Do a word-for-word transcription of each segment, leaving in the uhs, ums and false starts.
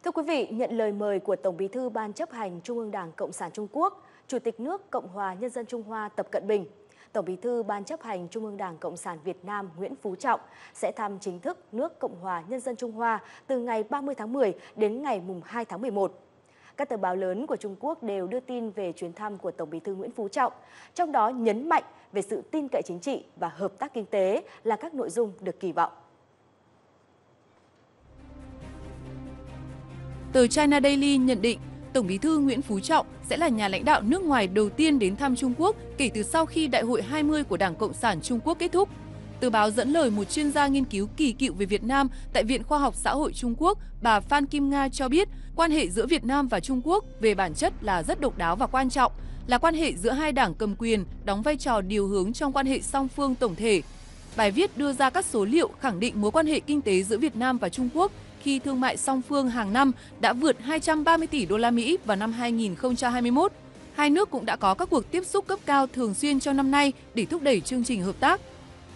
Thưa quý vị, nhận lời mời của Tổng Bí thư Ban chấp hành Trung ương Đảng Cộng sản Trung Quốc, Chủ tịch nước Cộng hòa Nhân dân Trung Hoa Tập Cận Bình, Tổng Bí thư Ban chấp hành Trung ương Đảng Cộng sản Việt Nam Nguyễn Phú Trọng sẽ thăm chính thức nước Cộng hòa Nhân dân Trung Hoa từ ngày ba mươi tháng mười đến ngày hai tháng mười một. Các tờ báo lớn của Trung Quốc đều đưa tin về chuyến thăm của Tổng Bí thư Nguyễn Phú Trọng, trong đó nhấn mạnh về sự tin cậy chính trị và hợp tác kinh tế là các nội dung được kỳ vọng. Tờ China Daily nhận định, Tổng Bí thư Nguyễn Phú Trọng sẽ là nhà lãnh đạo nước ngoài đầu tiên đến thăm Trung Quốc kể từ sau khi Đại hội hai mươi của Đảng Cộng sản Trung Quốc kết thúc. Tờ báo dẫn lời một chuyên gia nghiên cứu kỳ cựu về Việt Nam tại Viện Khoa học Xã hội Trung Quốc, bà Phan Kim Nga cho biết, quan hệ giữa Việt Nam và Trung Quốc về bản chất là rất độc đáo và quan trọng, là quan hệ giữa hai đảng cầm quyền, đóng vai trò điều hướng trong quan hệ song phương tổng thể. Bài viết đưa ra các số liệu khẳng định mối quan hệ kinh tế giữa Việt Nam và Trung Quốc khi thương mại song phương hàng năm đã vượt hai trăm ba mươi tỷ đô la Mỹ vào năm hai nghìn không trăm hai mươi mốt. Hai nước cũng đã có các cuộc tiếp xúc cấp cao thường xuyên trong năm nay để thúc đẩy chương trình hợp tác.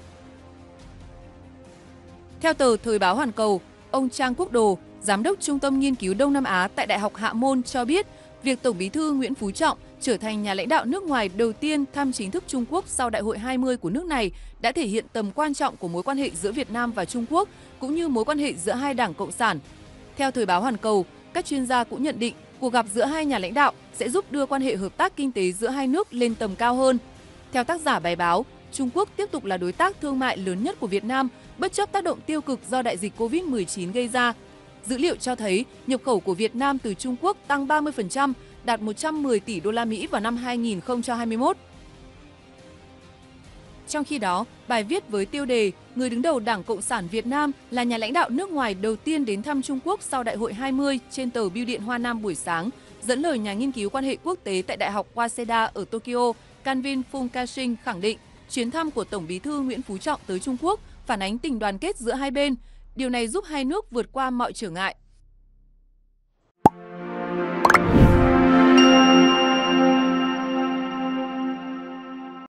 Theo tờ Thời báo Hoàn Cầu, ông Trang Quốc Đồ, Giám đốc Trung tâm Nghiên cứu Đông Nam Á tại Đại học Hạ Môn cho biết, việc Tổng Bí thư Nguyễn Phú Trọng trở thành nhà lãnh đạo nước ngoài đầu tiên thăm chính thức Trung Quốc sau Đại hội hai mươi của nước này đã thể hiện tầm quan trọng của mối quan hệ giữa Việt Nam và Trung Quốc, cũng như mối quan hệ giữa hai đảng Cộng sản. Theo Thời báo Hoàn Cầu, các chuyên gia cũng nhận định cuộc gặp giữa hai nhà lãnh đạo sẽ giúp đưa quan hệ hợp tác kinh tế giữa hai nước lên tầm cao hơn. Theo tác giả bài báo, Trung Quốc tiếp tục là đối tác thương mại lớn nhất của Việt Nam, bất chấp tác động tiêu cực do đại dịch Covid mười chín gây ra. Dữ liệu cho thấy nhập khẩu của Việt Nam từ Trung Quốc tăng ba mươi phần trăm, đạt một trăm mười tỷ đô la Mỹ vào năm hai nghìn không trăm hai mươi mốt. Trong khi đó, bài viết với tiêu đề Người đứng đầu Đảng Cộng sản Việt Nam là nhà lãnh đạo nước ngoài đầu tiên đến thăm Trung Quốc sau Đại hội hai mươi trên tờ Bưu điện Hoa Nam buổi sáng, dẫn lời nhà nghiên cứu quan hệ quốc tế tại Đại học Waseda ở Tokyo, Canvin Funkashing khẳng định chuyến thăm của Tổng Bí thư Nguyễn Phú Trọng tới Trung Quốc phản ánh tình đoàn kết giữa hai bên. Điều này giúp hai nước vượt qua mọi trở ngại.